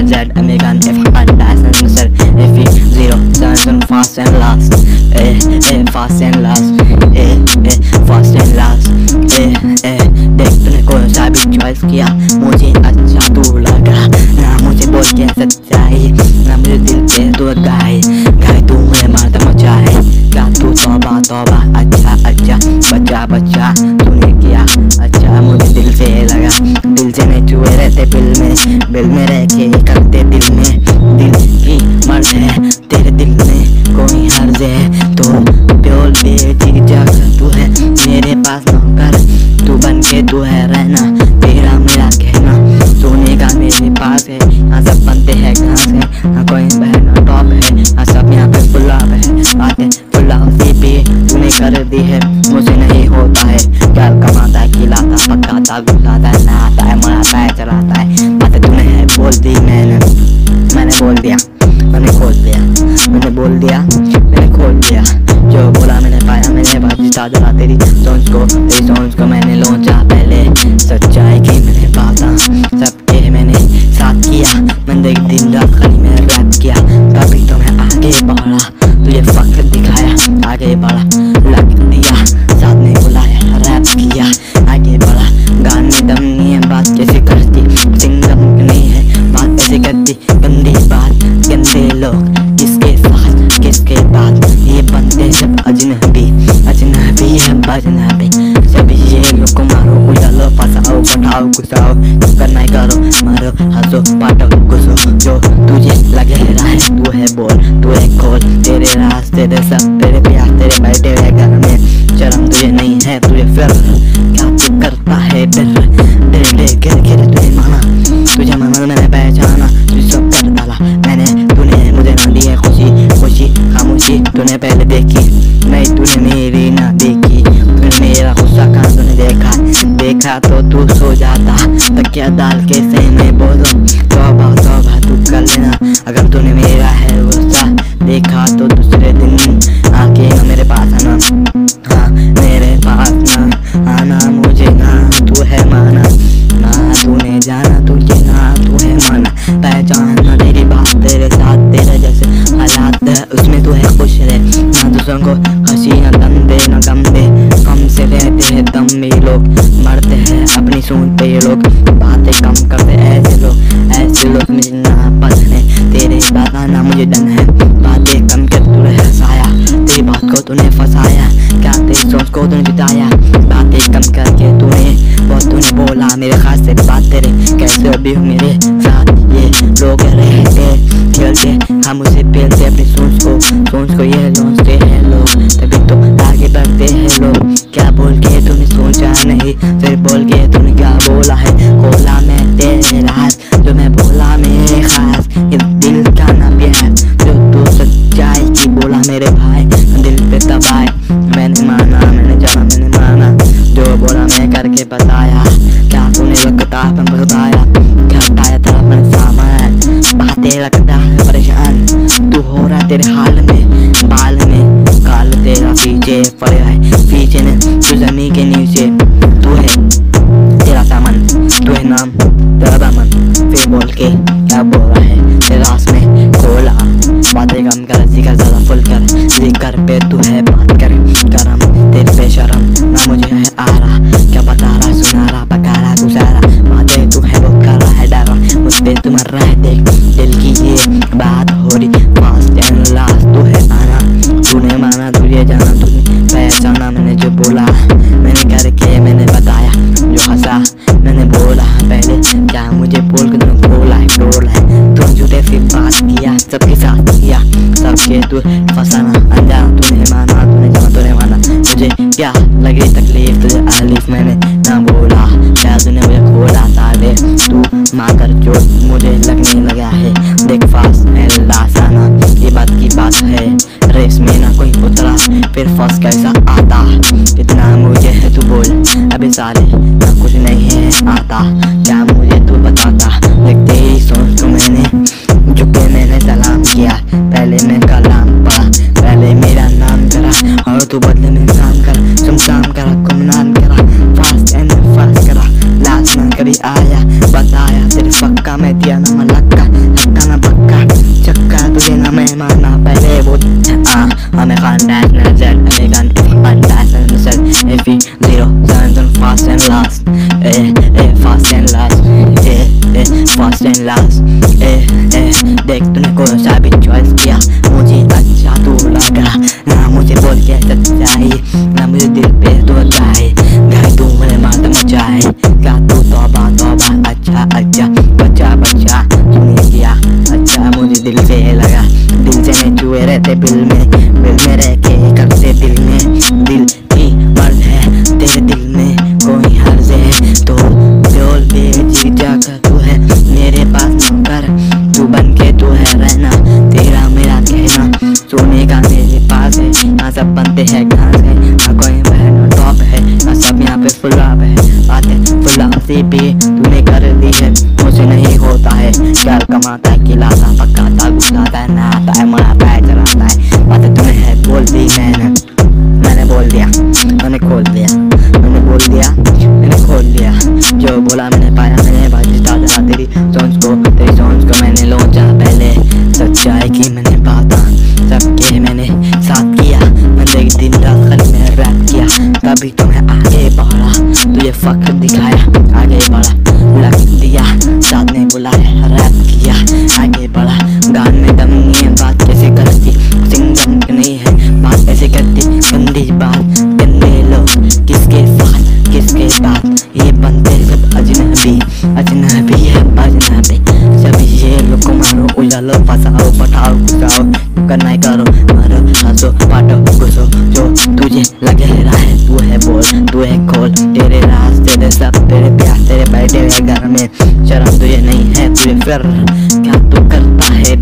RZ American F Dyson Sir F07 fast and last fast and last fast and last देख तूने कौन सा भी चॉइस किया, मुझे अच्छा तू लगा ना, मुझे बोल के सच्चाई ना, मुझे दिल पे तू गाए तू मुझे मारता मचाए क्या तू, तौबा तौबा अच्छा अच्छा बच्चा बच्चा तूने किया अच्छा, मुझे दिल से लगा, दिल से नहीं छुए रहते बिल में रह के करते दिल की मर्ज है तेरे दिल में कोई हर्ज है, तो प्योर बेचीजा तू है मेरे पास नौकर, तू बन के तू है रहना तेरा मेरा कहना, सोने का मेरे पास है, यहाँ सब बनते हैं घास है, यहाँ कोई बहना टॉप है, यहाँ सब यहाँ पे गुलाब है, बातें गुलाब सी पे तूने कर दी है, मुझे नहीं होता है क्या कमाता है खिलाता पकाता गुलाता है नहाता है मराता है चलाता है, बातें तूने है बोल दी मैंने बोल दिया मैंने खोल दिया मैंने खोल दिया, जो बोला मैंने पाया, मैंने बात जिता दिला तेरी सोच को मैंने लोचा पहले, सच्चाई की मैंने बाता सबके मैंने साथ किया, मैंने दिन रात खाली मैंने रैप किया, तभी तो मैं आगे बढ़ा, तुझे फख्र दिखाया आगे बढ़ा, लग दिया साथ में बुलाया रैप किया आगे बढ़ा, गाने दम नहीं है बात कैसे करती, सिंगम नहीं है बात ऐसे करती, गंदी बात गंदे लोग किसके बाद ये बनते सब अजनबी है बजनबी, जब ये लोग को मारो उजालो फसाओ पटाओ घुसाओ करना करो मारो हंसो पाटो घुसो, जो तुझे लगे रहा है तू है बोल तू है खोल, तेरे रास्ते तेरे सब तेरे प्यार तेरे बैठे हुए घर में, शर्म तुझे नहीं है तुझे फिर क्या तू करता है गिर तुझे माना मैंने पहचाना, तुझे सब कर डाला मैंने, तूने मुझे ना दी है खुशी खामोशी तूने पहले देखी नहीं, तूने मेरी ना देखी, फिर मेरा गुस्सा कहाँ तूने देखा तो तू सो जाता, तकिया डाल के सही में बोलो तौबा तौबा तू कर लेना, अगर तूने मेरा है गुस्सा देखा तो दूसरे दिन आके ना मेरे पास आना, हाँ मेरे पास ना आना, मुझे ना तू है माना ना, तूने जाना तुझे ना तू है माना, पहचाना तेरी बात तेरे साथ तेरे जैसे हालात है उसमें तू है खुश रहे, ना दूसरों को हंसी ना दम दे ना गम दे, कम से रहते हैं दम में लोग, मरते हैं अपनी सूंद पे ये लोग, बातें कम करते ऐसे लोग मुझे ना पसंद है, तेरे बात ना मुझे डन है, बातें कम कर तूने हंसाया, तेरी बात को तूने फंसाया, क्या तेरी सोच को तूने जिताया, बातें कम करके तूने बोला मेरे खास से बात तेरे कैसे अभी हो मेरे साथ, ये लोग रहते खेलते हम उसे पेलते अपनी सोच को ये लोचते हैं लोग, तभी तो आगे बढ़ते हैं लोग, क्या बोल के तूने सोचा नहीं, फिर बोल के तूने क्या बोला है, खोला मैं तेरे राज जो मैं बोला मेरे खास, ये दिल का ना प्यार जो तू सच्चाई की बोला मेरे भाई, दिल पे दबाए मैंने माना मैंने जाना मैंने माना, जो बोला मैं करके बताया, क्या तूने लगता बताया क्या हटाया तेरा अपने सामान, बातें लगता है परेशान, तू हो रहा तेरे हाल में बाल में काल तेरा पीछे पड़े है पीछे ने तू जमीन के नीचे, तू है तेरा सामान तू है नाम तेरा दामन, फिर बोल के क्या बोल रहा है तेरे रास में खोला, बातें कम कर जिक्र ज़्यादा फुल कर, जिक्र पे तू है बात कर करम तेरे पे शर्म ना मुझे है आ रहा, क्या बता रहा सुना रहा पका रहा गुजारा, बातें तू है वो कर रहा है डरा मुझ पे तू मर रहा है, देख दिल की ये बात हो रही फास्ट एंड लास्ट, तू है आना तूने माना तुझे जाना तूने पहचाना, मैंने जो बोला मैंने करके मैंने बताया, जो हंसा मैंने बोला पहले क्या मुझे बोल के तूने बोला है तू झूठे फिर बात किया सबके साथ किया, सबके तू फंसाना अनजाना तूने माना तूने जाना तूने माना, मुझे क्या लगी तकलीफ तुझे आलिफ मैंने ना बोला, क्या तूने मुझे खोला साले तू माँ कर चोट मुझे लगने लगा है, देख फास्ट एंड लासाना ये बात की बात है, रेस में ना कोई उतरा फिर फर्स्ट कैसा आता, इतना मुझे है तू बोल अभी साले ना कुछ नहीं है आता, क्या मुझे तू बताता, देखते ही सोच को मैंने झुके मैंने सलाम किया, पहले मैं कलाम पढ़ा पहले मेरा नाम करा, और तू बदले में काम कर सुमसाम करा गुमनाम करा, फास्ट एंड फास्ट करा, लास्ट में कभी आया बताया तेरे पक्का मैं दिया ना मलक्का, चक्का चक्का तुझे ना मैं मारना पहले वो हमें खानदान नजर अमेरिकन fantastic नजर एफी 07 fast and last fast and last fast and last देख तूने कौन सा भी चॉइस किया मुझे अच्छा तू लगा ना मुझे बोल के सच्चाई ना मुझे दिल पे तो जाए घर तू मेरे माता मचाए क्या तू तौबा तौबा अच्छा अच्छा बच्चा बच्चा तूने किया अच्छा मुझे दिल से लगा दिल से नहीं चुए रहते बिल में रह के करते दिल में दिल ही मर्द है तेरे दिल में कोई हर्ज है तो बोल बेचीजा का तू है मेरे पास नौकर तू बन के तू है रहना तेरा मेरा कहना सोने का मेरे पास है यहाँ सब बनते हैं घास है ना कोई बहन टॉप है ना सब यहाँ पे फुलाब है बातें फुलासी भी तूने कर ली है मुझे नहीं होता है क्या कमाता है खिलाता पकाता गुस्साता है नहाता है मनाता है चलाता है बातें तूने है बोल दी मैंने बोल दिया मैंने खोल दिया मैंने बोल दिया मैंने खोल दिया जो बोला मैंने पाया मैंने बाजी दादा तेरी सोच को मैंने लोचा पहले सच्चाई की मैंने बाता सबके मैंने साथ किया मैंने दिन रात खाली में रैप किया तभी तो मैं आगे बढ़ा तुझे फख्र दिखाया आगे बढ़ा लग दिया साथ ने बुलाया रैप किया आगे बढ़ा गान में दम नहीं है बात कैसे करती सिंगम नहीं है बात कैसे करती गंदी बात गंदे लोग किसके साथ किसके बात ये बनते सब अजनबी है अजनबी सब ये लोग को मारो उजालो फंसाओ पठाओ घुसाओ करना ही करो मारो हंसो पाटो घुसो जो तुझे लगे रहा है तू है बोल तू है खोल तेरे राज तेरे सब तेरे प्यार तेरे बैठे हुए घर में शर्म तुझे नहीं है तुझे फिर क्या तू करता है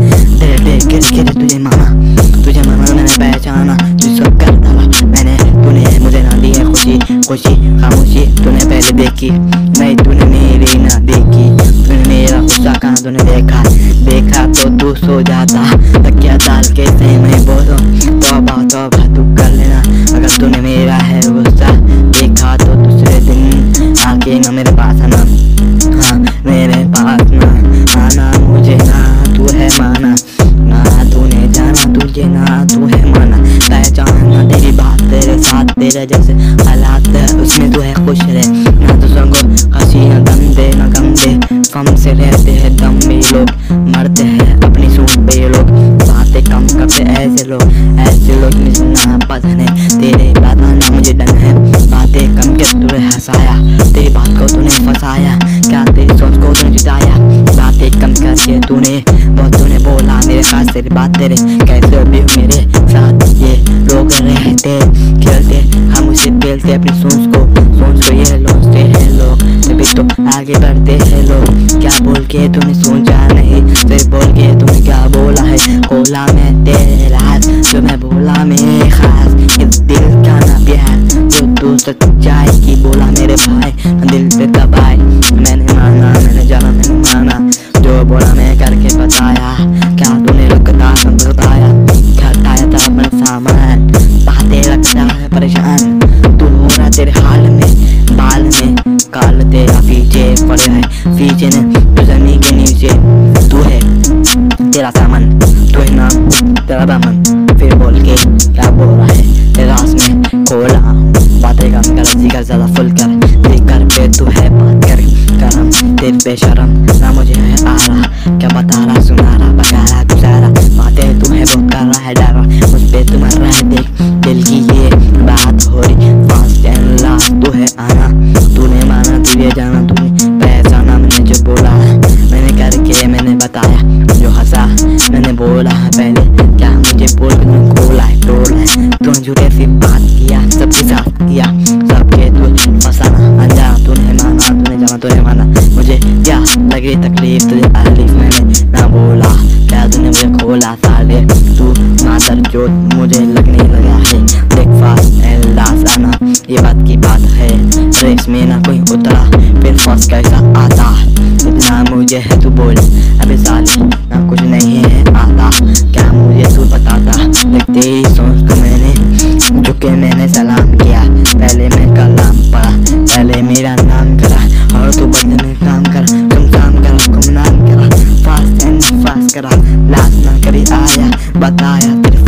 गिर तुझे माना मैंने पहचाना तुझे सब करता मैंने तूने मुझे ना दी है खुशी खामोशी तूने पहले देखी नहीं तूने मेरी ना देखी तूने मेरा गुस्सा कहाँ तूने देखा तो तू सो जाता तकिया डाल के सही में बोलो तौबा तू कर लेना अगर तूने मेरा है गुस्सा देखा तो दूसरे दिन आके ना मेरे पास आना हाँ मेरे पास ना आना मुझे ना तू है माना ना तूने जाना तुझे ना तू है माना पहचाना तेरी बात तेरे साथ तेरे जैसे हालात उसमें तू है खुश रहे ना दूसरों को हंसी ना गम दे कम से रहते हैं दम में लोग मरते हैं अपनी सूट पे ये लोग बातें कम करते ऐसे लोग मुझे ना पसंद है तेरे बात ना मुझे डन है बातें कम के तूने हंसाया तेरी बात को तूने फंसाया क्या तेरी सोच को तूने जिताया बातें कम करके तूने बोला मेरे खास तेरी बात तेरे कैसे भी मेरे साथ ये लोग रहते खेलते हम उसे खेलते अपनी सोच को ये लोग हैं लोग तभी तो आगे बढ़ते हैं लोग क्या बोल के तूने सोचा नहीं फिर बोल के तूने क्या बोला है खोला मैं तेरे राज जो मैं बोला मेरे खास इस दिल का ना प्यार जो तू सच्चाई की बोला मेरे भाई दिल पे दबाए मैंने माना जो बोला मैं करके बताया क्या तूने रखता बताया घटाया था अपना सामान बातें रखता है परेशान तू हो रहा तेरे हाल में बाल में काल तेरा पीछे पड़े है पीछे ने तो जमीन के नीचे तू है तेरा सामान तू है नाम तेरा दामन फिर बोल के क्या बोल रहा है तेरा रास में खोला बातें कम कर जिगर ज्यादा फुल कर कर पे तू है बात कर करम तेरे पे शर्म ना मुझे है आ रहा क्या बता रहा सुना रहा बता रहा गुजारा बातें तू है बहुत कर रहा है डरा मुझ पे तू मर रहा है देख दिल की ये बात हो रही फास्ट एंड लास्ट तू है आना तूने माना तुझे जाना तूने पहचाना मैंने जो बोला मैंने करके मैंने बताया जो हंसा मैंने बोला पहले क्या मुझे बोल खोला है टोला है तूने झूठे फिर बात किया सबके साथ किया सबके तू फंसाना अनजाना तूने माना मुझे क्या लगी तकलीफ तुझे तारीफ मैंने ना बोला क्या तूने मुझे खोला साले तू मादर चोट मुझे लगने लगा है देख फास्ट एंड लास्ट आना ये बात की बात है रेस में ना कोई उतरा फिर फर्स्ट कैसा आता इतना मुझे है तू बोल अबे साले ना कुछ नहीं है आता क्या मुझे तू बताता देखते ही सोच को मैंने झुके मैंने सलाम किया पहले मैं कलाम पढ़ा पहले मेरा नाम करा और तू बदले में काम कर तुम काम करा गुमनाम करा फास्ट करा, लास्ट ना कभी आया बताया तेरे